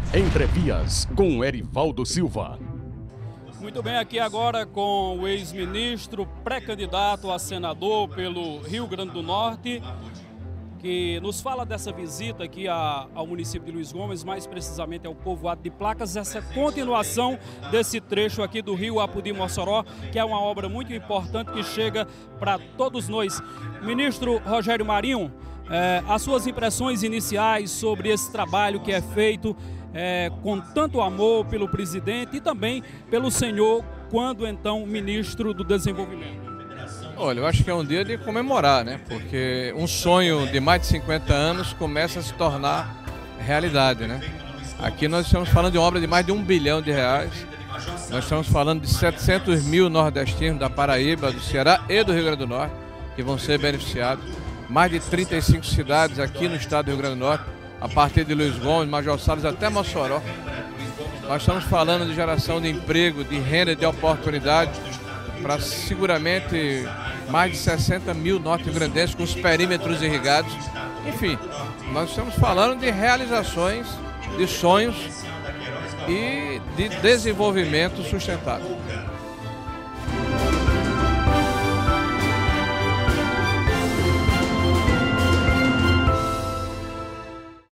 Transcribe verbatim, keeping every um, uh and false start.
Entrevias com Erivaldo Silva. Muito bem, aqui agora com o ex-ministro, pré-candidato a senador pelo Rio Grande do Norte, que nos fala dessa visita aqui a, ao município de Luiz Gomes, mais precisamente ao povoado de Placas, essa continuação desse trecho aqui do Rio Apodi-Mossoró, que é uma obra muito importante que chega para todos nós. Ministro Rogério Marinho, é, as suas impressões iniciais sobre esse trabalho que é feito é, com tanto amor pelo presidente e também pelo senhor, quando então ministro do Desenvolvimento. Olha, eu acho que é um dia de comemorar, né? Porque um sonho de mais de cinquenta anos começa a se tornar realidade, né? Aqui nós estamos falando de uma obra de mais de um bilhão de reais. Nós estamos falando de setecentos mil nordestinos da Paraíba, do Ceará e do Rio Grande do Norte que vão ser beneficiados. Mais de trinta e cinco cidades aqui no estado do Rio Grande do Norte, a partir de Luiz Gomes, Major Salles até Mossoró. Nós estamos falando de geração de emprego, de renda, de oportunidade para seguramente mais de sessenta mil norte-grandenses com os perímetros irrigados. Enfim, nós estamos falando de realizações, de sonhos e de desenvolvimento sustentável.